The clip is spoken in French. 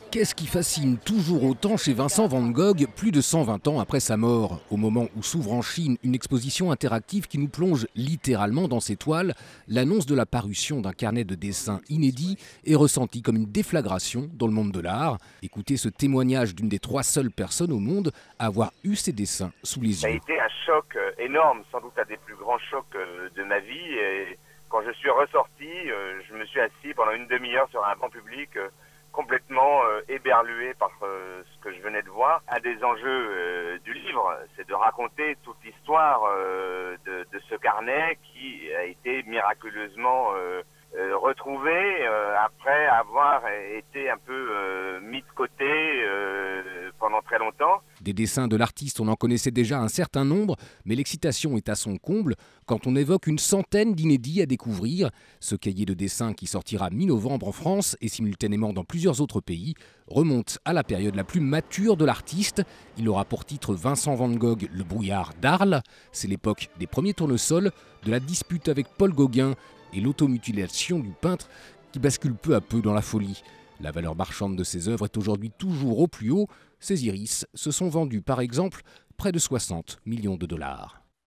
Qu'est-ce qui fascine toujours autant chez Vincent van Gogh, plus de 120 ans après sa mort, au moment où s'ouvre en Chine une exposition interactive qui nous plonge littéralement dans ses toiles? L'annonce de la parution d'un carnet de dessins inédit est ressentie comme une déflagration dans le monde de l'art. Écoutez ce témoignage d'une des 3 seules personnes au monde à avoir eu ces dessins sous les Ça a yeux. été un choc énorme, sans doute un des plus grands chocs de ma vie. Et quand je suis ressorti, je me suis assis pendant une demi-heure sur un banc public, complètement éberlué par ce que je venais de voir. Un des enjeux du livre, c'est de raconter toute l'histoire de ce carnet qui a été miraculeusement retrouvé après avoir été un peu mis de côté pendant très longtemps. Des dessins de l'artiste, on en connaissait déjà un certain nombre, mais l'excitation est à son comble quand on évoque une centaine d'inédits à découvrir. Ce cahier de dessins, qui sortira mi-novembre en France et simultanément dans plusieurs autres pays, remonte à la période la plus mature de l'artiste. Il aura pour titre Vincent van Gogh, le brouillard d'Arles. C'est l'époque des premiers tournesols, de la dispute avec Paul Gauguin et l'automutilation du peintre qui bascule peu à peu dans la folie. La valeur marchande de ses œuvres est aujourd'hui toujours au plus haut. Ses iris se sont vendus par exemple près de 60 millions de dollars.